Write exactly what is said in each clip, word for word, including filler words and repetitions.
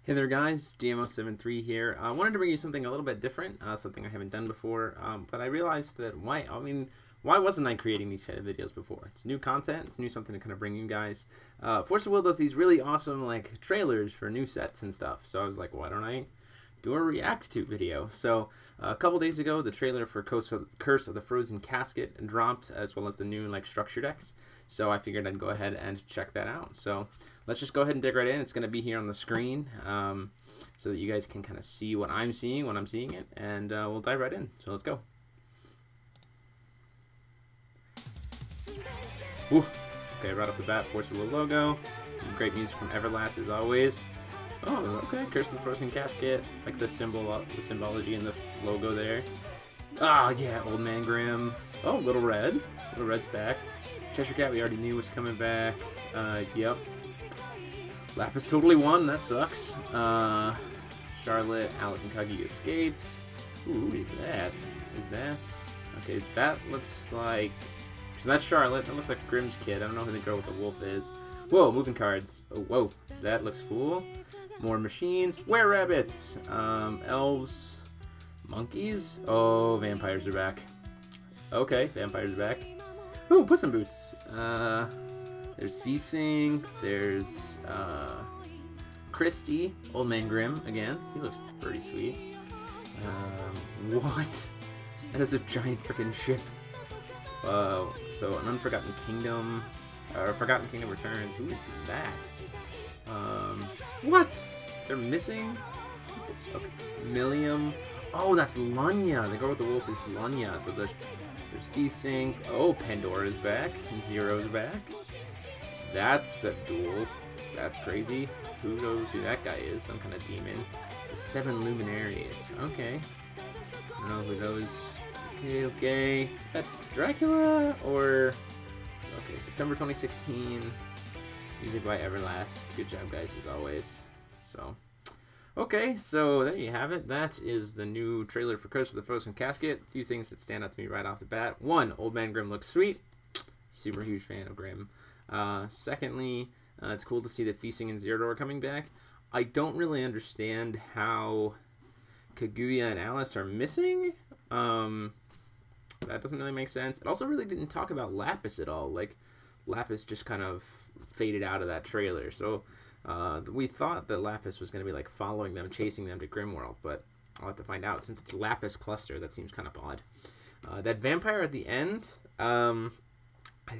Hey there guys, D M zero seven three here. I uh, wanted to bring you something a little bit different, uh, something I haven't done before, um, but I realized that why, I mean, why wasn't I creating these kind of videos before? It's new content, it's new something to kind of bring you guys. Uh, Force of Will does these really awesome like trailers for new sets and stuff, so I was like, why don't I do a react to video? So uh, a couple days ago, the trailer for Curse of the Frozen Casket dropped, as well as the new like structure decks. So I figured I'd go ahead and check that out. So let's just go ahead and dig right in. It's going to be here on the screen um, so that you guys can kind of see what I'm seeing when I'm seeing it. And uh, we'll dive right in. So let's go. Woo. Okay, right off the bat, Force of Will logo. Great music from Everlast as always. Oh, okay. Curse of the Frozen Casket. Like the symbol, the symbology in the logo there. Ah, oh, yeah, Old Man Grimm. Oh, Little Red. Little Red's back. Cheshire Cat we already knew was coming back. Uh, yep. Lapis totally won. That sucks. Uh, Charlotte, Alice and Kagi escapes. Ooh, who is that? Is that... Okay, that looks like... So that's Charlotte. That looks like Grimm's kid. I don't know who the girl with the wolf is. Whoa, moving cards. Oh, whoa. That looks cool. More machines. Were-rabbits. Um, elves. Monkeys. Oh, vampires are back. Okay, vampires are back. Ooh, Puss in Boots. Uh, there's Feasting. There's uh, Christy. Old Man Grimm again. He looks pretty sweet. Um, what? That is a giant freaking ship. Uh, so an Unforgotten Kingdom. Or Forgotten Kingdom Returns. Who is that? Um, what? They're missing? Okay. Millium. Oh, that's Lunya. The girl with the wolf is Lunya. So there's there's Feasting. Oh, Pandora's back. Zero's back. That's a duel. That's crazy. Who knows who that guy is? Some kind of demon. The Seven Luminaries. Okay. I don't know who those. Okay, okay. Is that Dracula or? Okay, September twenty sixteen. Music by Everlast. Good job, guys, as always. So. Okay, so there you have it. That is the new trailer for Curse of the Frozen Casket. A few things that stand out to me right off the bat. One, Old Man Grimm looks sweet. Super huge fan of Grimm. Uh, secondly, uh, it's cool to see that Feasting and Zero are coming back. I don't really understand how Kaguya and Alice are missing. Um, that doesn't really make sense. It also really didn't talk about Lapis at all. Like, Lapis just kind of faded out of that trailer. So... Uh, we thought that Lapis was going to be like following them, chasing them to Grimworld, but I'll have to find out. Since it's Lapis Cluster, that seems kind of odd. Uh, that vampire at the end, um, I,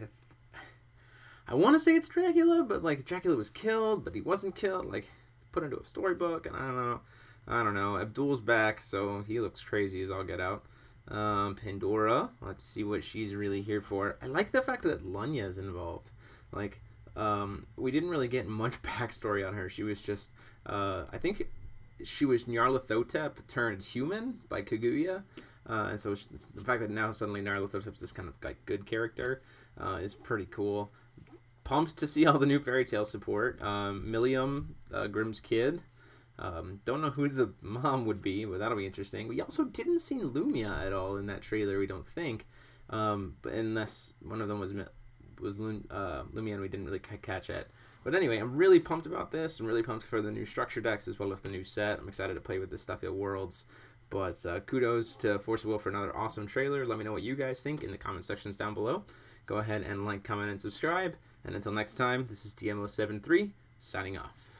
I want to say it's Dracula, but like Dracula was killed, but he wasn't killed. Like put into a storybook, and I don't know. I don't know. Abdul's back, so he looks crazy as all get out. Um, Pandora, I'll have to see what she's really here for. I like the fact that Lunya is involved. Like. Um, we didn't really get much backstory on her. She was just, uh, I think she was Nyarlathotep turned human by Kaguya. Uh, and so she, the fact that now suddenly Nyarlathotep's this kind of like good character uh, is pretty cool. Pumped to see all the new fairy tale support. Um, Millium, uh, Grimm's kid. Um, don't know who the mom would be, but that'll be interesting. We also didn't see Lumia at all in that trailer, we don't think. Um, but unless one of them was... was uh, Lumion, we didn't really catch it. But anyway, I'm really pumped about this. I'm really pumped for the new structure decks as well as the new set. I'm excited to play with this stuff at Worlds. But uh, kudos to Force of Will for another awesome trailer. Let me know what you guys think in the comment sections down below. Go ahead and like, comment, and subscribe. And until next time, this is D M zero seven three signing off.